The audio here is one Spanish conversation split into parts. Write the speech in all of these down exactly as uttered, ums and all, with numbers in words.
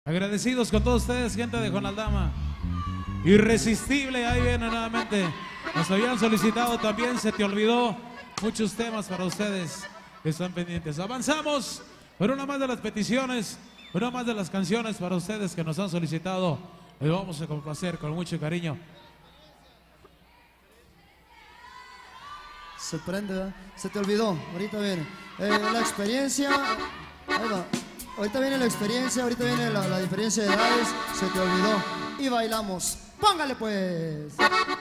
Agradecidos con todos ustedes, gente de Juan Aldama. Irresistible, ahí viene nuevamente. Nos habían solicitado también, Se Te Olvidó. Muchos temas para ustedes que están pendientes. Avanzamos por una más de las peticiones, una más de las canciones para ustedes que nos han solicitado. Les vamos a complacer con mucho cariño. Se prende, ¿verdad? Se te olvidó, ahorita viene. Eh, la experiencia, ahí va. Ahorita viene la experiencia, ahorita viene la, la diferencia de edades. Se te olvidó y bailamos. Póngale pues.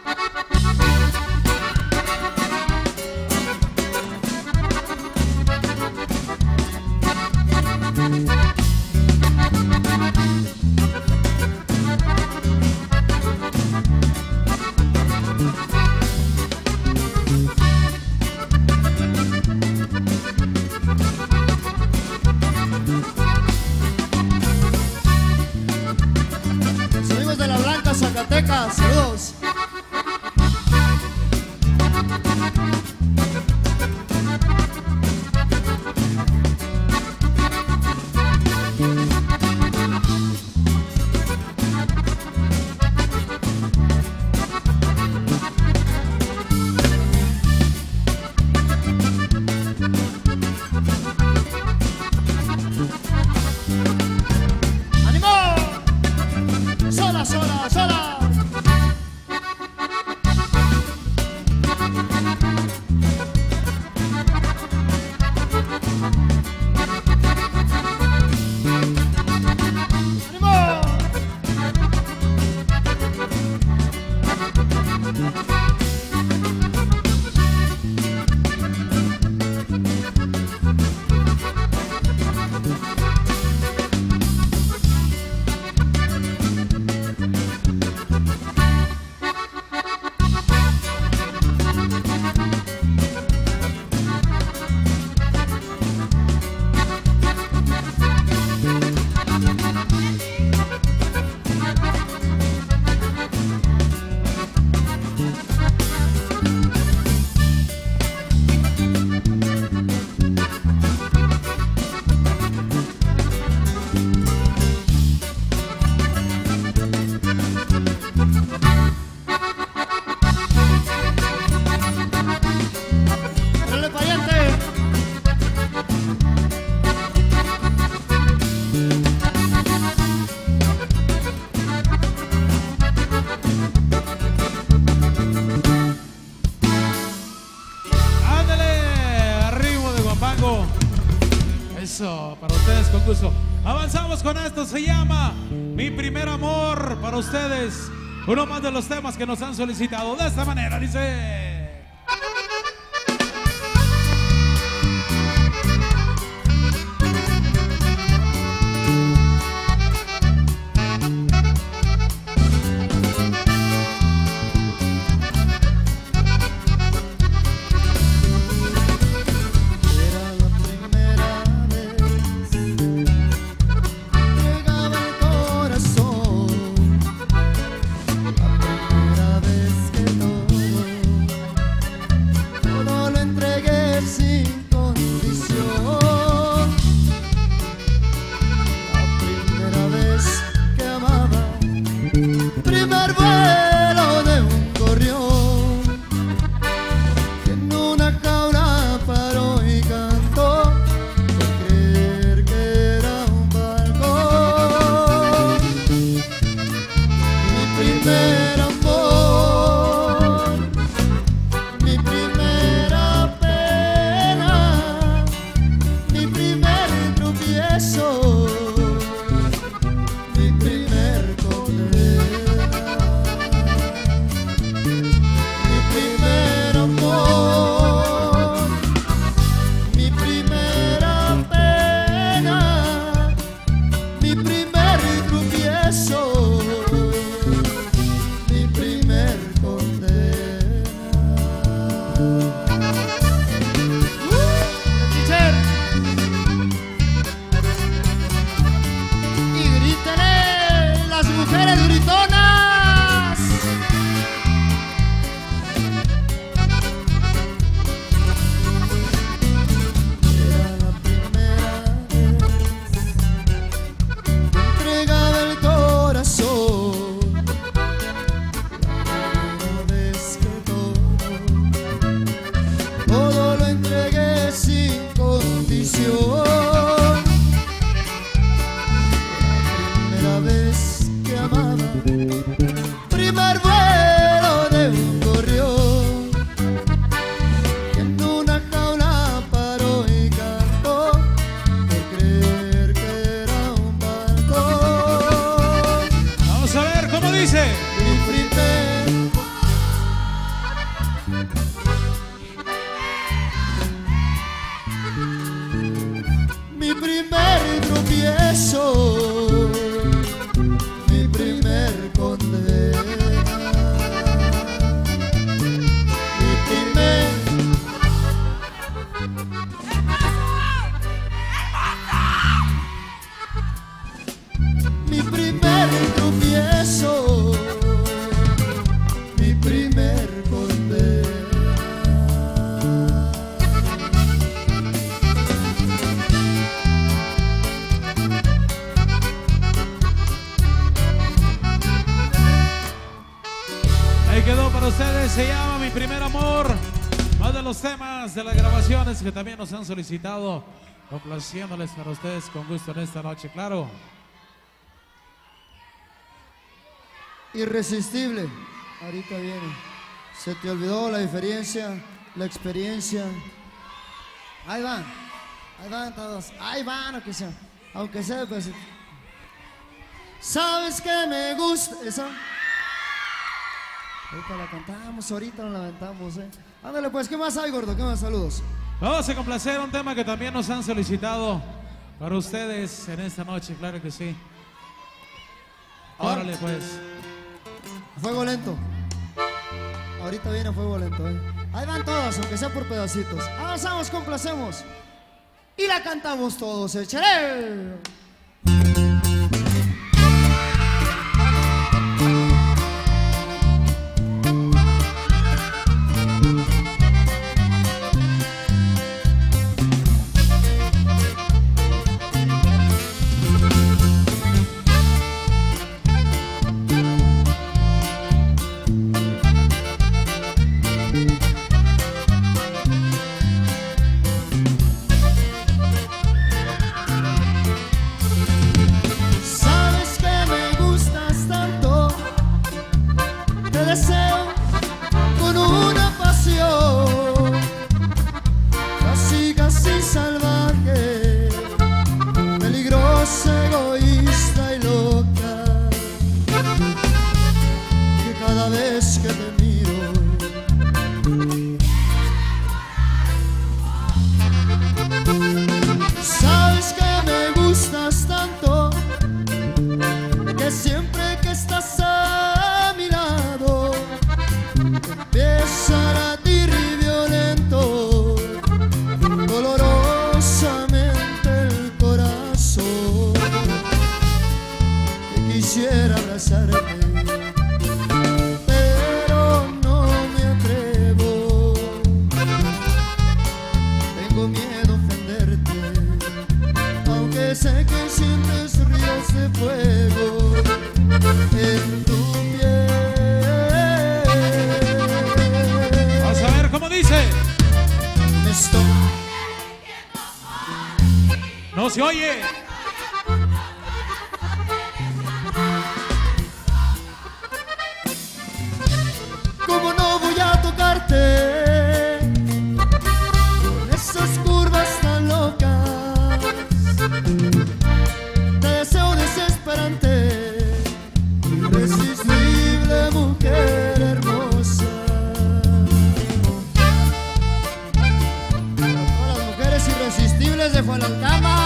Zacatecas, saludos. ¡Ánimo! Sola, sola, sola. Eso, para ustedes con gusto. Avanzamos con esto, se llama Mi Primer Amor para ustedes. Uno más de los temas que nos han solicitado. De esta manera, dice... dice? Mi primer, mi primer tropiezo, mi primer condena, mi primer, mi primer tropiezo, mi primer condena. Ahí quedó para ustedes, se llama Mi Primer Amor. Más de los temas de las grabaciones que también nos han solicitado, complaciéndoles para ustedes con gusto en esta noche, claro. Irresistible, ahorita viene. Se te olvidó la diferencia, la experiencia. Ahí van, ahí van todos, ahí van, aunque sea, aunque sea, pues. ¿Sabes que me gusta? ¿Esa? Ahorita la cantamos, ahorita la aventamos, eh. Ándale pues, ¿qué más hay, gordo? ¿Qué más? Saludos. Vamos a complacer un tema que también nos han solicitado para ustedes en esta noche, claro que sí. Órale pues. Fuego lento. Ahorita viene fuego lento, eh. Ahí van todas, aunque sea por pedacitos. Avanzamos, complacemos. Y la cantamos todos, echaré. Quisiera abrazarte, pero no me atrevo. Tengo miedo a ofenderte, aunque sé que sientes ríos de fuego en tu piel. Vamos a ver cómo dice. Me estoy... No se oye. ¿Cómo no voy a tocarte con esas curvas tan locas? Te deseo desesperante, irresistible mujer hermosa. Para todas las mujeres irresistibles de Juan Aldama.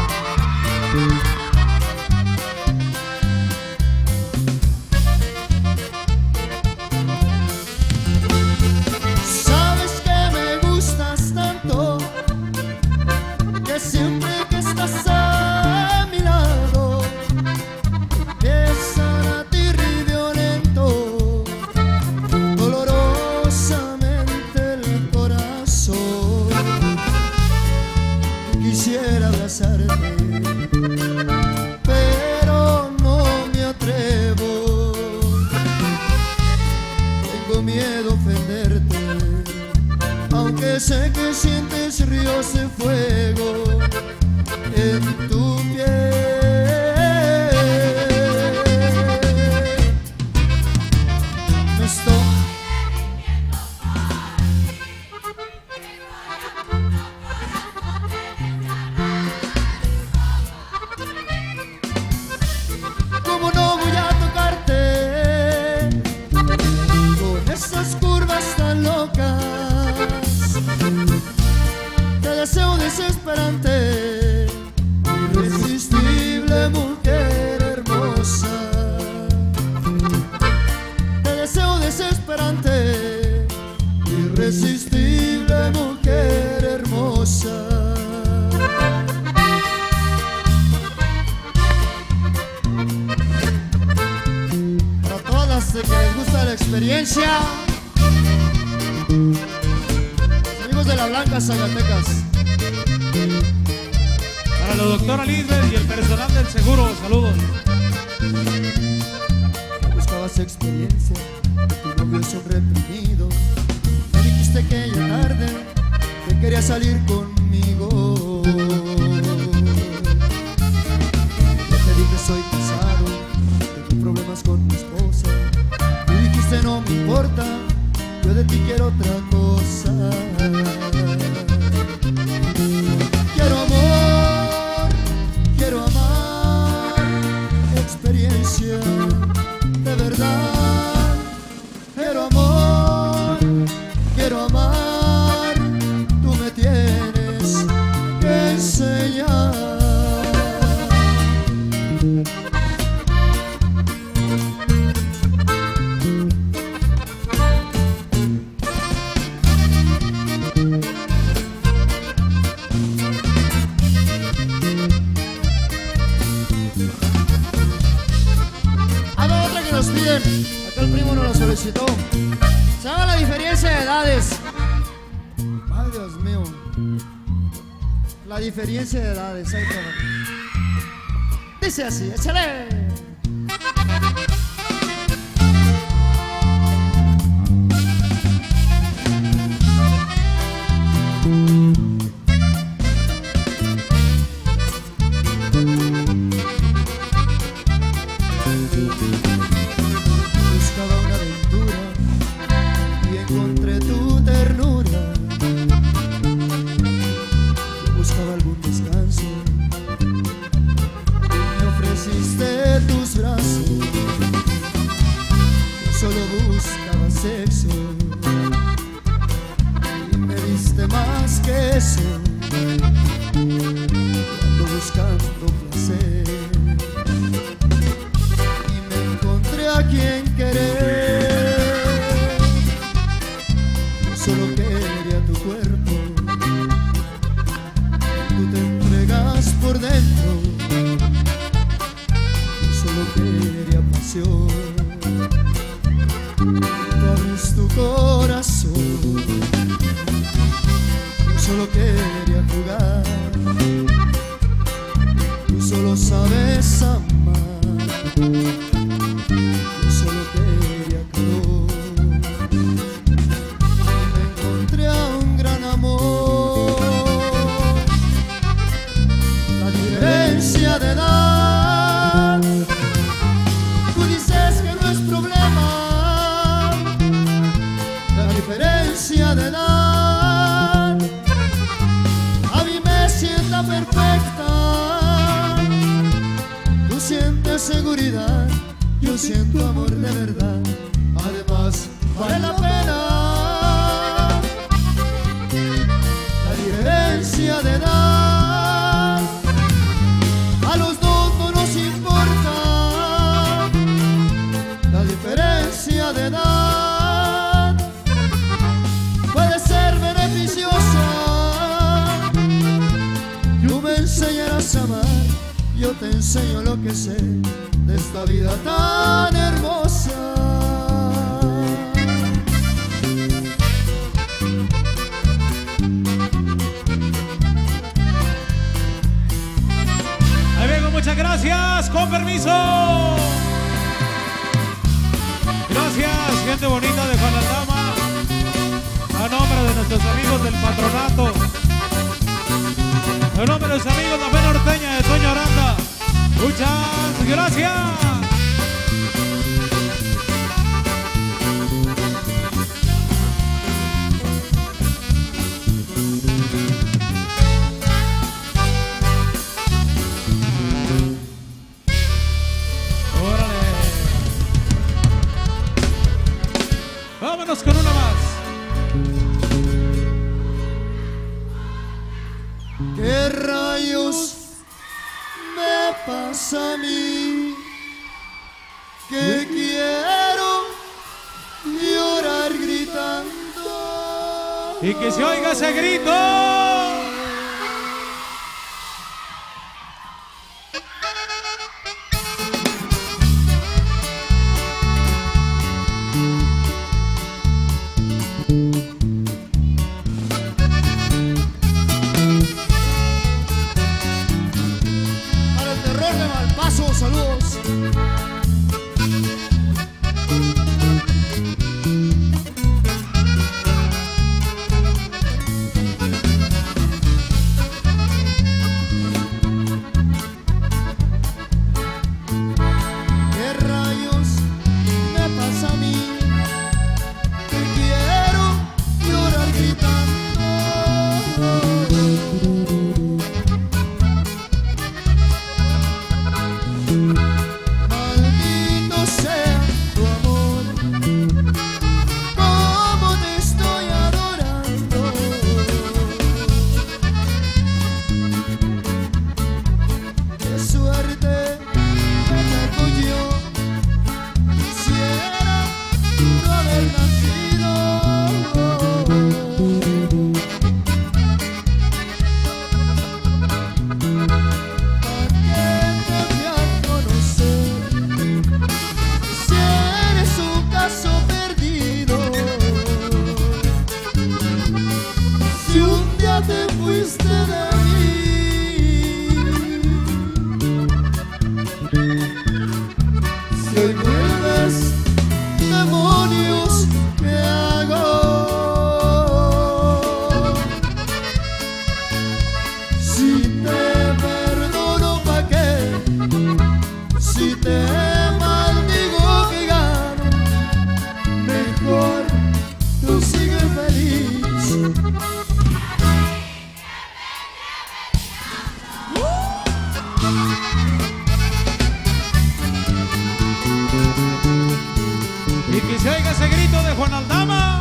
Siempre que estás a mi lado, empieza a latir violento, dolorosamente el corazón. Quisiera abrazarte, pero no me atrevo. Tengo miedo a ofenderte, aunque sé que sientes ríos de fuego en tu piel. Me estoy... ¿Cómo no voy a tocarte irresistible mujer hermosa. Para todas las que les gusta la experiencia, los amigos de La Blanca, Zacatecas. Para la doctora Lisbeth y el personal del seguro, saludos. Buscabas experiencia, tu novio es un reprimido. Me dijiste aquella tarde que querías salir conmigo. Yo te dije soy casado, tengo problemas con mi esposa. Tú dijiste no me importa, yo de ti quiero otra cosa. Quiero amor, quiero amar, experiencia de verdad. Quiero amor, quiero amar, tú me tienes que enseñar. Nos piden, acá el primo nos lo solicitó. Se llama La Diferencia de Edades. Ay, Dios mío. La Diferencia de Edades. Ahí está. Dice así, échale. Buscaba una aventura y encontré tu ternura. Yo buscaba algún descanso y me ofreciste tus brazos. Yo solo buscaba sexo y me diste más que eso. Ando buscando placer a quien querer. Yo solo quería tu cuerpo, tú te entregas por dentro. Yo solo quería pasión, tú abres tu corazón. Yo solo quería jugar, tú solo sabes amar. Yo solo quería calor y me encontré a un gran amor. La diferencia de edad, tú dices que no es problema. La diferencia de edad a mí me sienta perfecta. Tú sientes seguridad, yo siento amor de verdad. Además, vale la pena. La diferencia de edad a los dos no nos importa. La diferencia de edad puede ser beneficiosa. Tú me enseñarás a amar, yo te enseño lo que sé de esta vida tan hermosa. Ahí vengo, muchas gracias, con permiso. Gracias, gente bonita de Juan Aldama, a nombre de nuestros amigos del patronato, a nombre de los amigos de la Fe Norteña de Toño Aranda. Muchas gracias. Órale. Vámonos con una más. ¿Qué rayos me pasa a mí? Que quiero llorar gritando. Y que se oiga ese grito. Para el terror de Malpaso, saludos. Te fuiste de mí. Si hoy vuelves, demonios, ¿qué hago? Si te perdono, ¿pa' qué? Si te maldigo, ¿qué gano? Mejor tú sigue feliz. Y que se oiga ese grito de Juan Aldama.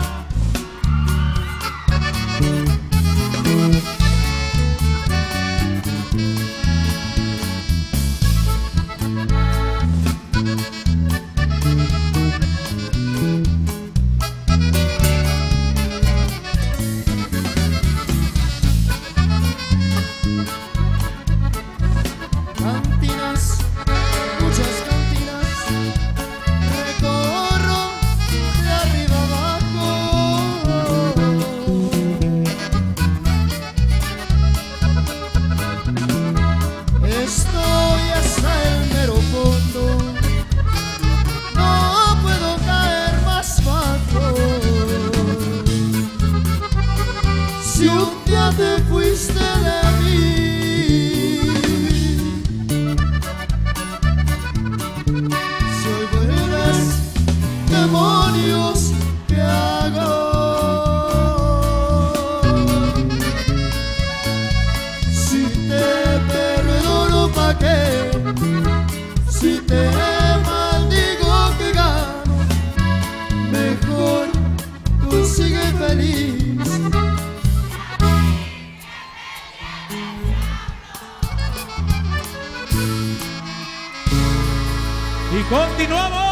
Cantinas, muchas cantinas, recorro de arriba abajo. Estoy hasta el mero fondo, no puedo caer más bajo. Si un día te fuiste de mí, demonios, ¿qué hago? Si te perdono, ¿pa' qué? Si te maldigo, ¿qué gano? Mejor tú sigue feliz. Y continuamos.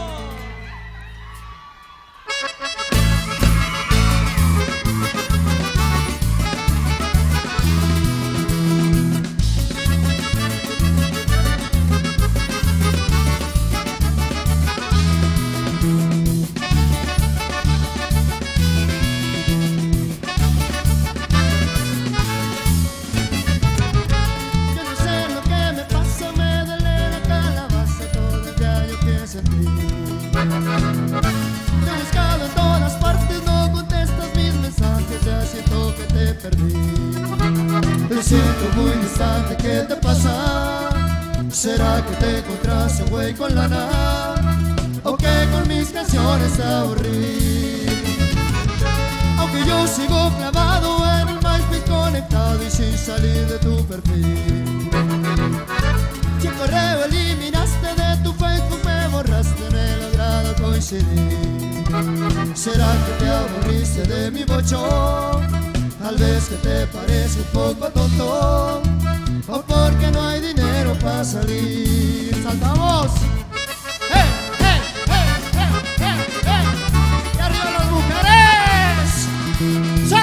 Te he buscado en todas partes, no contestas mis mensajes, ya siento que te perdí. Te siento muy distante, ¿qué te pasa? ¿Será que te encontraste un güey con lana? ¿O que con mis canciones te aburrí? Aunque yo sigo clavado en el MySpace conectado y sin salir de tu perfil. Si el correo eliminaste de tu Facebook, me borraste, no he logrado coincidir. ¿Será que te aburriste de mi bochón? Tal vez que te parece un poco tonto, o porque no hay dinero para salir. ¡Saltamos! ¡Hey, hey, hey, hey, hey, hey! ¡Y arriba las mujeres!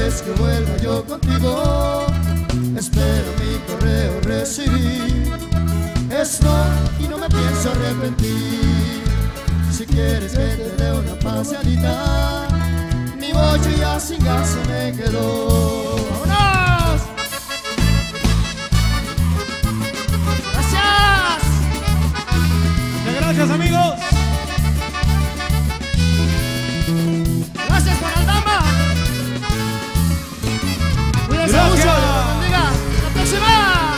quieres que vuelva yo contigo, espero mi correo recibir. Es no y no me pienso arrepentir. Si quieres que te dé una paseadita, mi bollo ya sin gas se me quedó. ¡Vámonos! ¡Gracias! Muchas gracias, amigos. ¡Gracias, Juan Aldama! ¡Cuídense Gracias. mucho! ¡Dios los bendiga! ¡Hasta la próxima!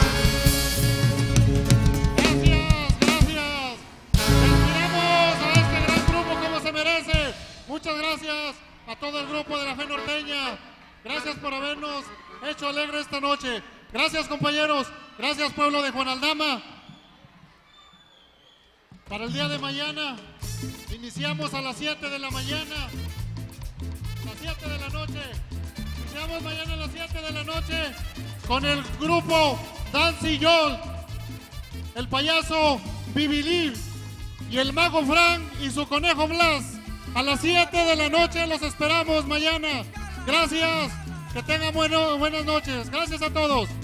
Gracias, gracias. Respiramos a este gran grupo como se merece. Muchas gracias a todo el grupo de la Fe Norteña. Gracias por habernos hecho alegre esta noche. Gracias, compañeros. Gracias, pueblo de Juan Aldama. Para el día de mañana iniciamos a las siete de la mañana. Las siete de la noche. Iniciamos mañana a las siete de la noche con el grupo Dancy Yol, el payaso Bibilib y el mago Frank y su conejo Blas. A las siete de la noche los esperamos mañana. Gracias. Que tengan bueno, buenas noches. Gracias a todos.